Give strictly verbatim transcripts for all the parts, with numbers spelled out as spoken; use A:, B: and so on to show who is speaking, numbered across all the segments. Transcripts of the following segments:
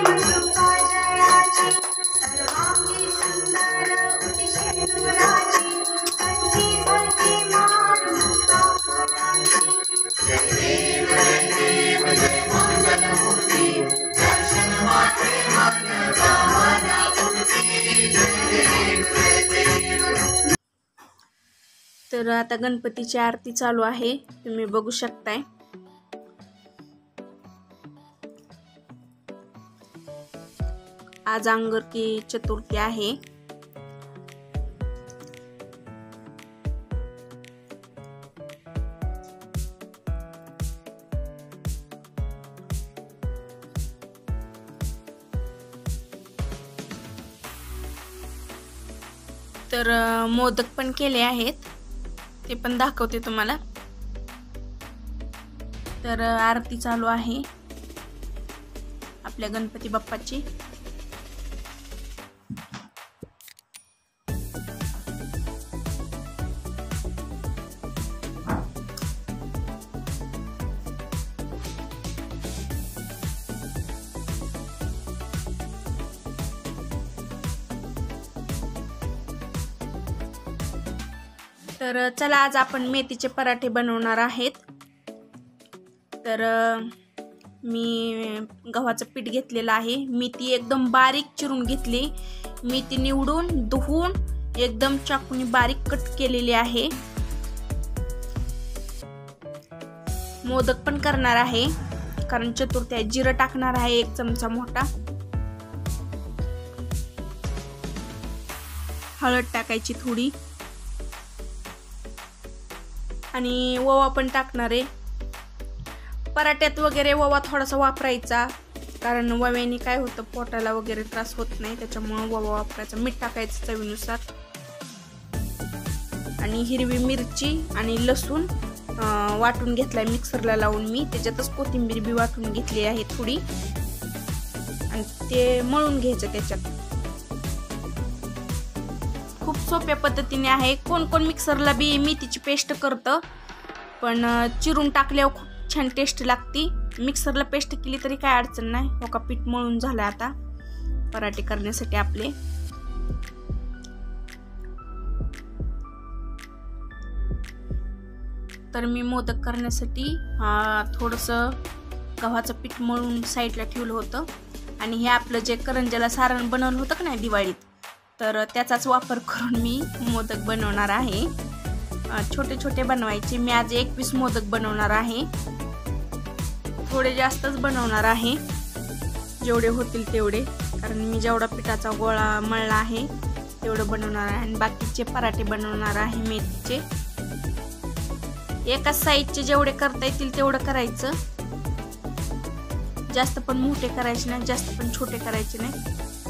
A: तर आता गणपतीची आरती चालू आहे, तुम्ही बघू शकताय। आज अंगारकी चतुर्थी आहे। तर मोदक पण केले आहेत, ते पण दाखवते तुम्हाला। तर आरती चालू आहे आपल्या गणपती बाप्पाची। तर चला आज आपण मेथीचे पराठे बनवणार आहेत। तर मी गव्हाचं पीठ घेतलेलं आहे, मेथी एकदम बारीक चिरून घेतली, मेथी निवडून धुवून एकदम चाकूने बारीक कट केलेली आहे। मोदक पण करणार आहे कारण चतुर्थी आहे। जिरं टाकणार आहे एक चमचा मोठा, हळद टाकायची थोडी आणि ओवा पण टाकणार आहे। पराठ्यात वगैरे ओवा थोडासा वापरायचा, कारण ओव्याने काय होतं पोटाला वगैरे त्रास होत नाही, त्याच्यामुळे ओवा वापरायचा। मीठ टाकायचं चवीनुसार आणि हिरवी मिरची आणि लसूण वाटून घेतलाय मिक्सरला लावून मी, त्याच्यातच कोथिंबीर बी वाटून घेतली आहे थोडी आणि ते मळून घ्यायचं त्याच्यात। खूप सोप्या पद्धतीने आहे। कोण कोण मिक्सरला बी मेथीची पेस्ट करतं, पण चिरून टाकल्यावर खूप छान टेस्ट लागती। मिक्सरला पेस्ट केली तरी काय अडचण नाही। हो का, पीठ मळून झालं आता पराठे करण्यासाठी आपले। तर मी मोदक करण्यासाठी थोडंसं गव्हाचं पीठ मळून साईडला ठेवलं होतं आणि हे आपलं जे करंजाला सारण बनवलं होतं का नाही दिवाळीत, तर त्याचाच वापर करून मी मोदक बनवणार आहे। छोटे छोटे बनवायचे। मी आज एकवीस मोदक बनवणार आहे, थोडे जास्तच बनवणार आहे, जेवढे होतील तेवढे, कारण मी जेवढा पिठाचा गोळा मळला आहे तेवढं बनवणार आहे आणि बाकीचे पराठे बनवणार आहे मेथीचे। एकाच साईजचे जेवढे करता येतील तेवढं करायचं, जास्त पण मोठे करायचे नाही, जास्त पण छोटे करायचे नाही।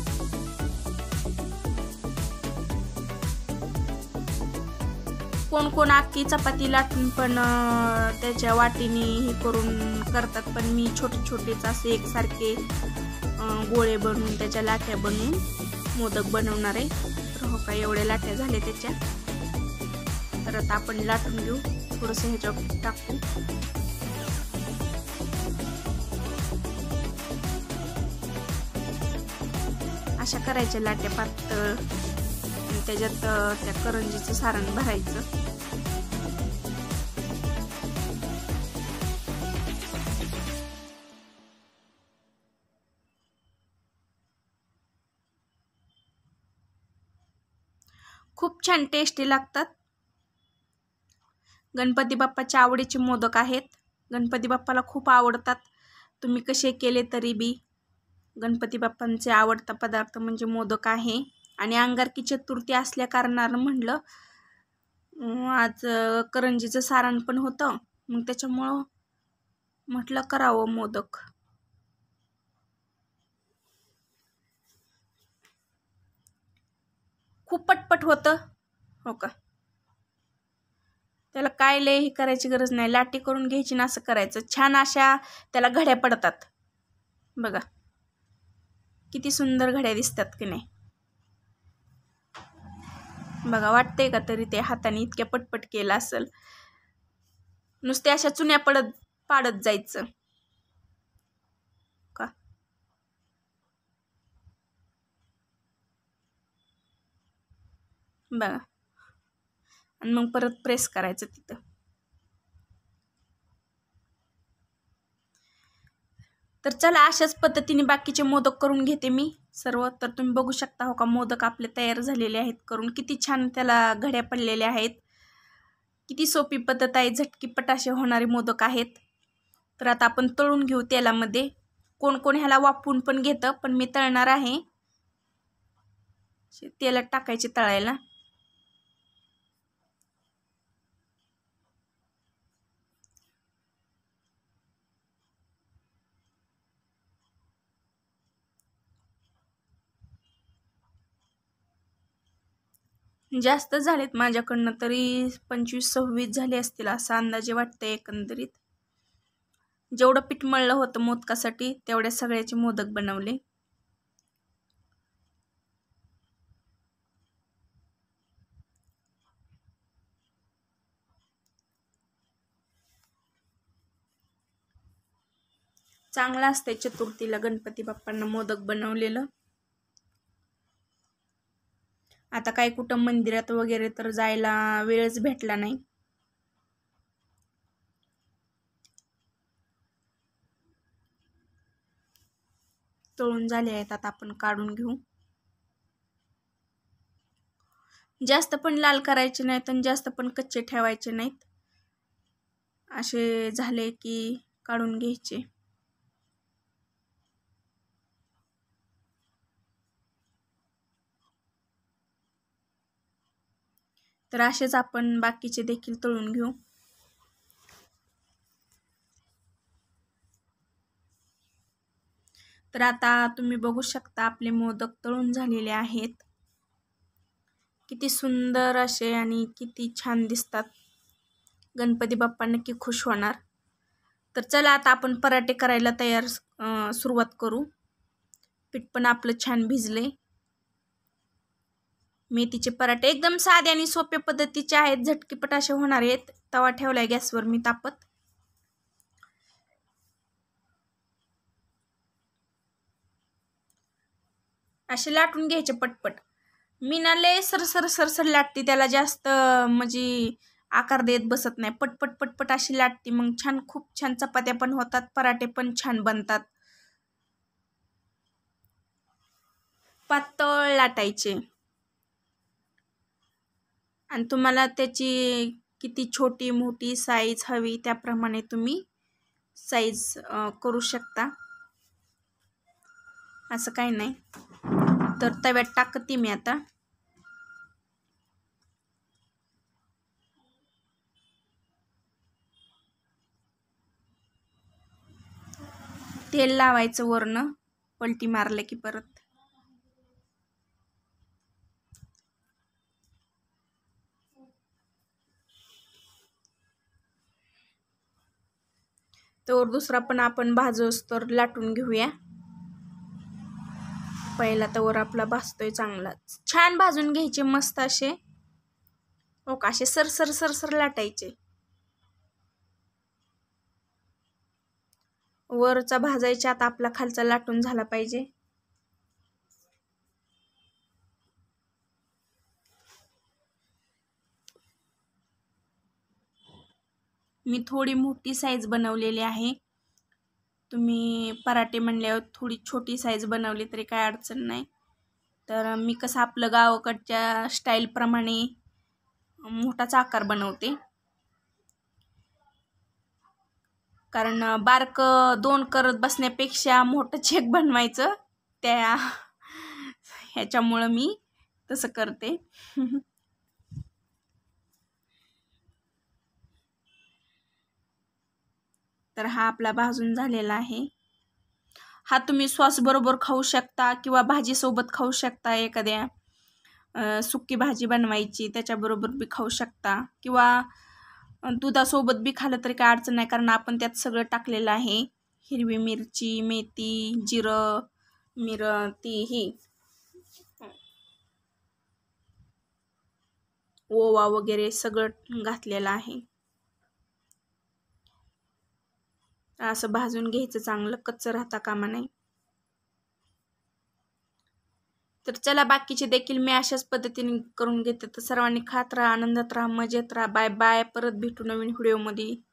A: कोण कोण अख्खी चपाती लाटून पण त्याच्या वाटीने हे करून करतात, पण मी छोटे छोटेच असे एकसारखे गोळे बनवून त्याच्या लाट्या बनवून मोदक बनवणार आहे। तर हो का, एवढे लाट्या झाले त्याच्या। तर आता आपण लाटून घेऊ, थोडंसं ह्याच्यावर टाकू। अशा करायच्या लाट्या पातळ आणि त्याच्यात त्या करंजीचं सारण भरायचं। खूप छान टेस्टी लागतात। गणपती बाप्पाच्या आवडीचे मोदक आहेत, गणपती बाप्पाला खूप आवडतात। तुम्ही कसे केले तरी बी गणपती बाप्पांचे आवडता पदार्थ म्हणजे मोदक आहे। आणि अंगारकी चतुर्थी असल्या कारणानं म्हटलं आज करंजीचं सारण पण होतं, मग त्याच्यामुळं म्हटलं करावं मोदक। खूप पटपट होतं हो का, त्याला काय लय हे करायची गरज नाही, लाटी करून घ्यायची ना असं करायचं। छान अशा त्याला घड्या पडतात बघा, किती सुंदर घड्या दिसतात की नाही बघा। वाटतंय का तरी ते हाताने इतक्या पटपट केलं असेल, नुसते अशा चुन्या पडत पाडत जायचं का। बघा, आणि मग परत प्रेस करायचं तिथं. तर चला, अशाच पद्धतीने बाकीचे मोदक करून घेते मी सर्व. तर तुम्ही बघू शकता हो का, मोदक आपले तयार झालेले आहेत करून. किती छान त्याला घड्या पडलेल्या आहेत. किती सोपी पद्धत आहे, झटकीपट असे होणारे मोदक आहेत. तर आता आपण तळून घेऊ तेलामध्ये. कोण कोण ह्याला वाफवून पण घेतं, पण मी तळणार आहे. तेलात टाकायचे तळायला. जास्त झालेत माझ्याकडनं, तरी पंचवीस सव्वीस झाले असतील असं अंदाजे वाटतंय एकंदरीत. जेवढं पीठ मळलं होतं मोदकासाठी तेवढ्या सगळ्याचे मोदक बनवले. चांगलं असतंय चतुर्थीला गणपती बाप्पांना मोदक बनवलेलं. आता काय कुठं मंदिरात वगैरे तर जायला वेळच भेटला नाही. तळून झाले आहेत, आता आपण काढून घेऊ. जास्त पण लाल करायचे नाहीत आणि जास्त पण कच्चे ठेवायचे नाहीत. असे झाले की काढून घ्यायचे. तर असेच आपण बाकीचे देखील तळून घेऊ. तर आता तुम्ही बघू शकता आपले मोदक तळून झालेले आहेत. किती सुंदर असे आणि किती छान दिसतात. गणपती बाप्पा नक्की खुश होणार. तर चला, आता आपण पराठे करायला तयार सुरुवात करू. पीठ पण आपलं छान भिजले. मेथीचे पराठे एकदम साधे आणि सोप्या पद्धतीचे आहेत, झटकीपट असे होणार आहेत. तवा ठेवलाय गॅसवर मी तापत. असे लाटून घ्यायचे पटपट. मी ना लय सरसर सरसर लाटते, त्याला जास्त म्हणजे आकार देत बसत नाही. पटपट पटपट अशी लाटते, मग छान खूप छान चपात्या पण होतात, पराठे पण छान बनतात. पातळ लाटायचे आणि तुम्हाला त्याची किती छोटी मोठी साईज हवी त्याप्रमाणे तुम्ही साईज करू शकता, असं काही नाही. तर तव्यात टाकते मी आता. तेल लावायचं वरनं, पलटी मारलं की परत. तर दुसरा पण आपण भाजूस तर लाटून घेऊया. पहिला तवर आपला भाजतोय चांगला. छान भाजून घ्यायचे मस्त असे. हो का, असे सरसर सरसर लाटायचे. वरचा भाजायचा, आता आपला खालचा लाटून झाला पाहिजे. मी थोडी मोठी साईज बनवलेली आहे. तुम्ही पराठे म्हणल्यावर थोडी छोटी साईज बनवली तरी काय अडचण नाही. तर मी कसं आपलं गावाकडच्या स्टाईलप्रमाणे मोठाचा आकार बनवते. कारण बारकं दोन करत बसण्यापेक्षा मोठं चेक बनवायचं, त्या ह्याच्यामुळं मी तसं करते. तर हा आपला भाजून झालेला आहे. हा तुम्ही सॉस बरोबर खाऊ शकता किंवा भाजीसोबत खाऊ शकता. एखाद्या सुकी भाजी बनवायची त्याच्याबरोबर बी खाऊ शकता, किंवा दुधासोबत बी खाल्लं तरी काय अडचण नाही, कारण आपण त्यात सगळं टाकलेलं आहे. हिरवी मिरची, मेथी, जिरं, मिर ती ही ओवा वगैरे सगळं घातलेलं आहे. असं भाजून घ्यायचं चांगलं, कच्चं राहता कामा नाही. तर चला बाकीचे देखील मी अशाच पद्धतीने करून घेते. तर सर्वांनी खात राहा, आनंदात राहा, मजेत राहा. Bye bye. परत भेटू नवीन व्हिडिओमध्ये.